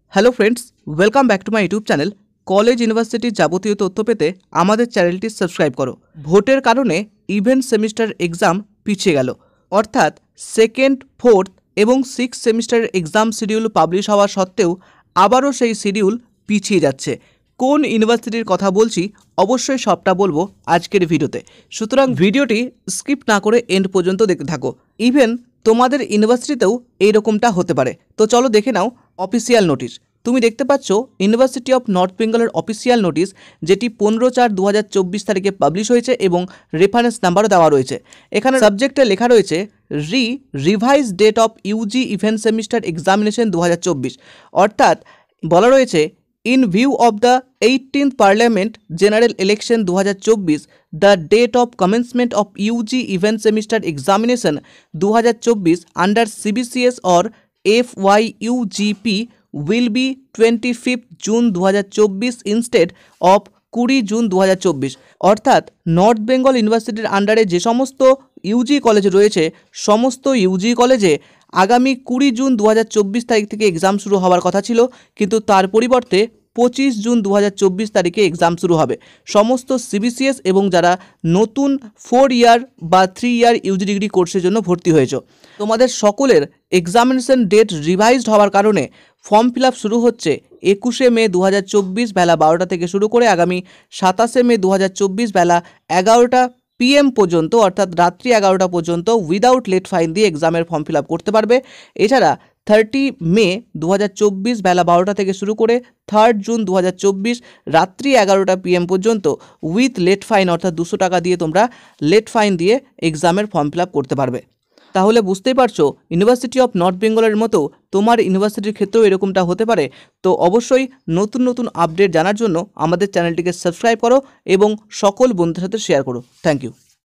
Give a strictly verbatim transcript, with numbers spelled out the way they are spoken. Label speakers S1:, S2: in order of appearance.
S1: Hello friends, welcome back to my YouTube channel. College ইউনিভার্সিটির যাবতীয় তথ্য পেতে আমাদের চ্যানেলটি সাবস্ক্রাইব করো। ভোটের কারণে ইভেন্ট সেমিস্টার এক্সাম পিছিয়ে গেল, অর্থাৎ সেকেন্ড, ফোর্থ এবং সিক্স সেমিস্টারের এক্সাম শিডিউল পাবলিশ হওয়া সত্ত্বেও আবারও সেই শিডিউল পিছিয়ে যাচ্ছে। কোন ইউনিভার্সিটির কথা বলছি অবশ্যই সবটা বলবো আজকের ভিডিওতে, সুতরাং ভিডিওটি স্কিপ না করে এন্ড পর্যন্ত দেখতে থাকো। ইভেন তোমাদের ইউনিভার্সিটিতেও এইরকমটা হতে পারে। তো চলো দেখে নাও অফিসিয়াল নোটিশ। তুমি দেখতে পাচ্ছ ইউনিভার্সিটি অফ নর্থ বেঙ্গলের অফিসিয়াল নোটিশ, যেটি পনেরো চার দু হাজার চব্বিশ তারিখে পাবলিশ হয়েছে এবং রেফারেন্স নাম্বারও দেওয়া রয়েছে। এখানে সাবজেক্টে লেখা রয়েছে re revise date of UG even semester examination দু হাজার চব্বিশ, অর্থাৎ বলা রয়েছে in view of the eighteenth parliament general election দু হাজার চব্বিশ, the date of commencement of UG even semester examination দু হাজার চব্বিশ under CBCS or F Y UGP will be twenty-fifth June দু হাজার চব্বিশ ইনস্টেড অফ কুড়ি জুন দু হাজার চব্বিশ। অর্থাৎ নর্থ বেঙ্গল ইউনিভার্সিটির আন্ডারে যে সমস্ত ইউজি কলেজ রয়েছে, সমস্ত ইউজি কলেজে আগামী কুড়ি জুন দু হাজার চব্বিশ তারিখ থেকে এক্সাম শুরু হওয়ার কথা ছিল, কিন্তু তার পরিবর্তে পঁচিশ জুন দু হাজার চব্বিশ তারিখে এক্সাম শুরু হবে। সমস্ত সিবিসিএস এবং যারা নতুন ফোর ইয়ার বা থ্রি ইয়ার ইউজি ডিগ্রি কোর্সের জন্য ভর্তি হয়েছে, তোমাদের সকলের এক্সামিনেশন ডেট রিভাইজড হওয়ার কারণে ফর্ম ফিল আপ শুরু হচ্ছে একুশে মে দু হাজার চব্বিশ বেলা বারোটা থেকে শুরু করে আগামী সাতাশে মে দু হাজার চব্বিশ বেলা এগারোটা পিএম পর্যন্ত, অর্থাৎ রাত্রি এগারোটা পর্যন্ত উইদাউট লেট ফাইন দিয়ে এক্সামের ফর্ম ফিল আপ করতে পারবে। এছাড়া থার্টি মে দু হাজার চব্বিশ বেলা বারোটা থেকে শুরু করে থার্ড জুন দু হাজার চব্বিশ রাত্রি এগারোটা পিএম পর্যন্ত উইথ লেট ফাইন, অর্থাৎ দুশো টাকা দিয়ে তোমরা লেট ফাইন দিয়ে এক্সামের ফর্ম ফিল আপ করতে পারবে। তাহলে বুঝতেই পারছো ইউনিভার্সিটি অফ নর্থ বেঙ্গলের মতো তোমার ইউনিভার্সিটির ক্ষেত্রেও এরকমটা হতে পারে। তো অবশ্যই নতুন নতুন আপডেট জানার জন্য আমাদের চ্যানেলটিকে সাবস্ক্রাইব করো এবং সকল বন্ধুদের সাথে শেয়ার করো। Thank you.